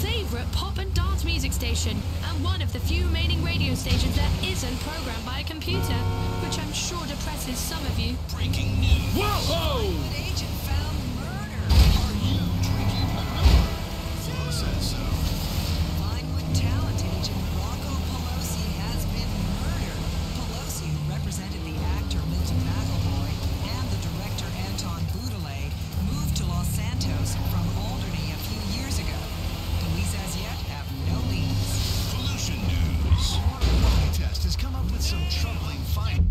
favourite pop and dance music station, and one of the few remaining radio stations that isn't programmed by a computer, which I'm sure depresses some of you. Breaking news! Whoa! An agent found murder. Are you drinking manure? Flo says so. Vinewood talent agent Rocco Pelosi has been murdered. Pelosi, who represented the actor Milton McElroy and the director Anton Boudelet, moved to Los Santos from Alderney a few years ago. Police as yet have no leads. Pollution news. A water quality test has come up with some troubling findings.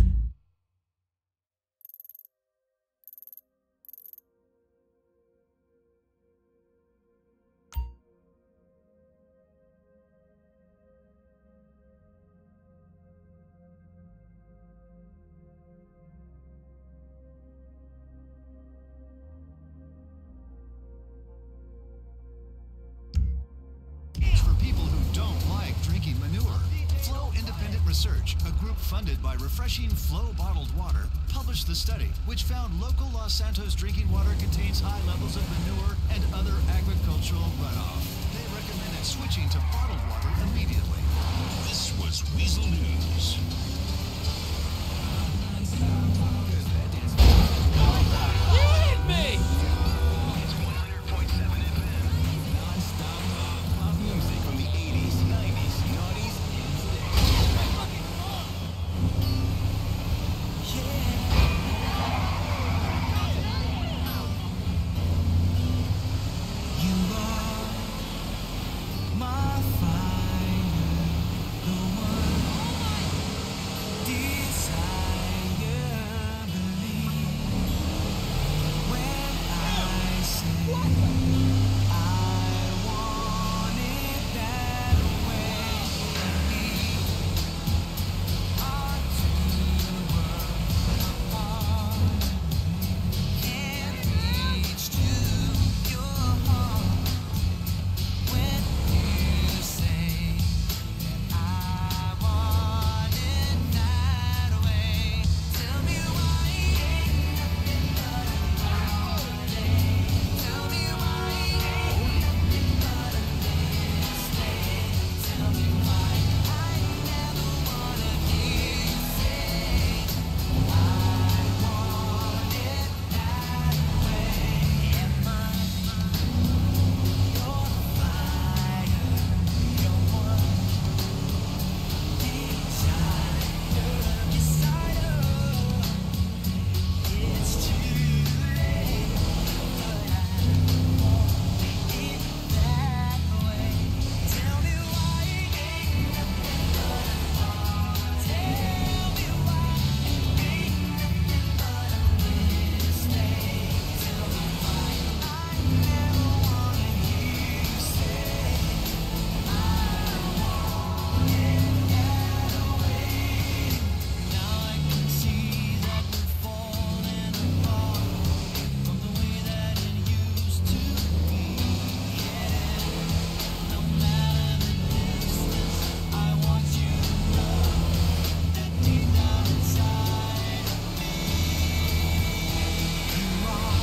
For people who don't like drinking manure, Flow Independent Research, a group funded by Refreshing Flow Bottled Water, published the study, which found local Los Santos drinking water contains high levels of manure and other agricultural runoff. They recommended switching to bottled water immediately. This was Weasel News. Hit me! It's 100.7 FM. Non-stop pop music from the 80s, 90s, noughties, and You are my fire, the one desire, believe when I say I want it that way. We are two worlds apart, can't reach to your heart when you say that I want it that way. Tell me why ain't nothing but a holiday. Tell me why ain't nothing but a mistake. Tell me why I never wanna hear you say I want it that way. Am I your fire, your one desire? It's too late, but I want it that way. Tell me why ain't nothing but a heart. Tell me why ain't nothing but a mistake. Tell me why I never wanna hear you say I want it that way. Now I can see that we're falling apart from the way that it used to be. No matter the distance, I want you to know that deep down inside of me, you are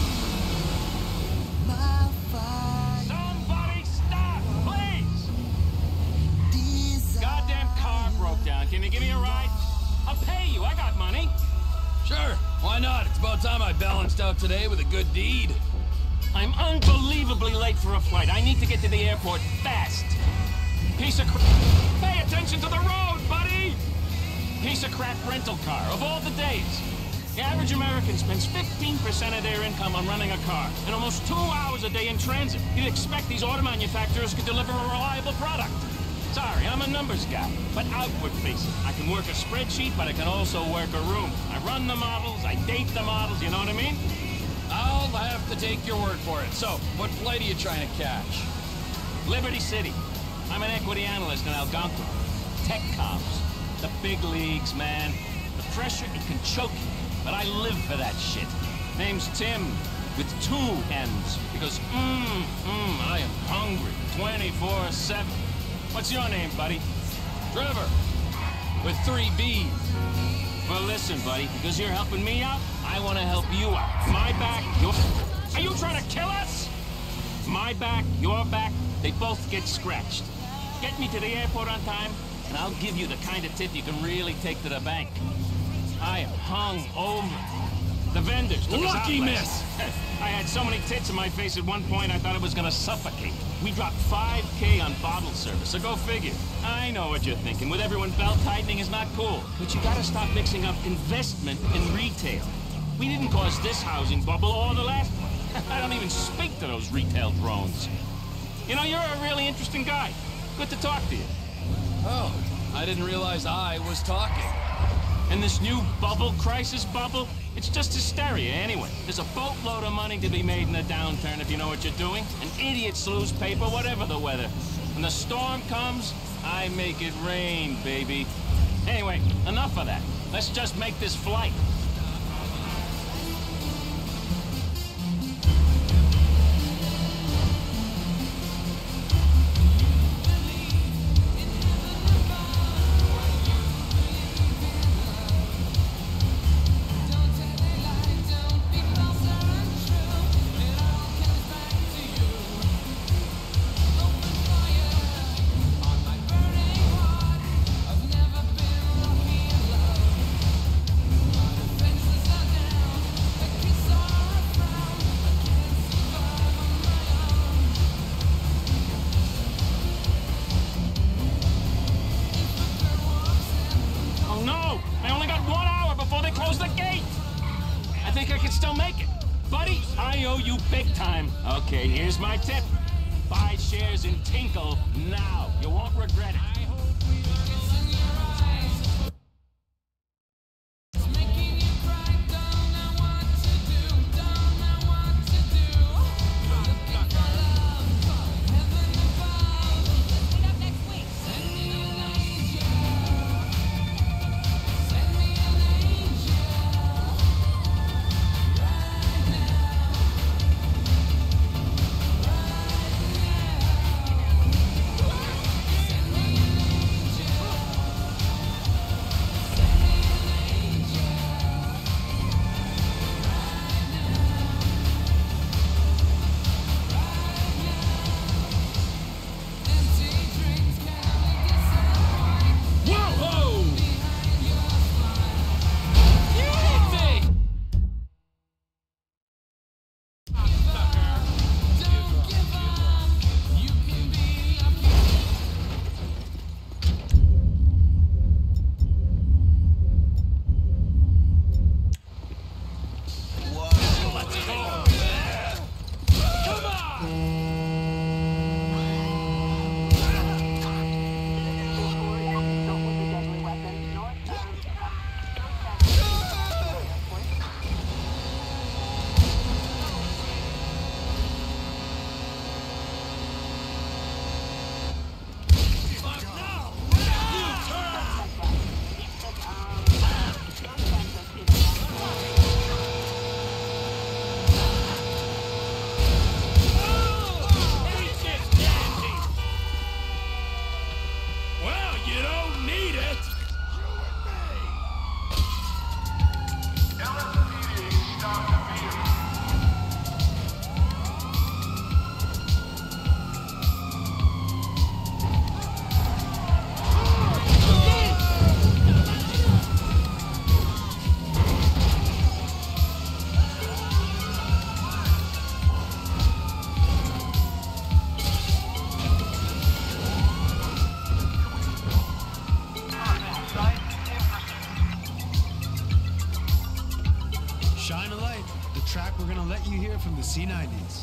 my fire. Somebody stop, please! Desire. Goddamn car broke down. Can you give me a ride? I'll pay you. I got money. Sure, why not? It's about time I balanced out today with a good deed. I'm unbelievably late for a flight. I need to get to the airport fast. Piece of crap. Pay attention to the road, buddy! Piece of crap rental car of all the days. The average American spends 15% of their income on running a car and almost 2 hours a day in transit. You'd expect these auto manufacturers could deliver a reliable product. Sorry, I'm a numbers guy, but outward facing. I can work a spreadsheet, but I can also work a room. I run the models, I date the models, you know what I mean? I'll have to take your word for it. So, what flight are you trying to catch? Liberty City. I'm an equity analyst in Algonquin. Tech comms. The big leagues, man. The pressure, it can choke you. But I live for that shit. Name's Tim, with 2 M's. Because, I am hungry 24/7. What's your name, buddy? Trevor, with 3 B's. Well, listen, buddy, because you're helping me out, I want to help you out. My back, your... Are you trying to kill us? My back, your back, They both get scratched. Get me to the airport on time, and I'll give you the kind of tip you can really take to the bank. I am hung over. The vendors took us out Lucky last. I had so many tits in my face at one point I thought I was gonna suffocate. We dropped $5K on bottle service, so go figure. I know what you're thinking. With everyone belt-tightening is not cool. But you gotta stop mixing up investment and retail. We didn't cause this housing bubble or the last one. I don't even speak to those retail drones. You know, you're a really interesting guy. Good to talk to you. Oh, I didn't realize I was talking. And this new crisis bubble, it's just hysteria anyway. There's a boatload of money to be made in a downturn if you know what you're doing. And idiots lose paper, whatever the weather. When the storm comes, I make it rain, baby. Anyway, enough of that. Let's just make this flight. Okay, here's my tip. Buy shares in Tinkle now. You won't regret it. Shine a light, the track we're gonna let you hear from the C90s.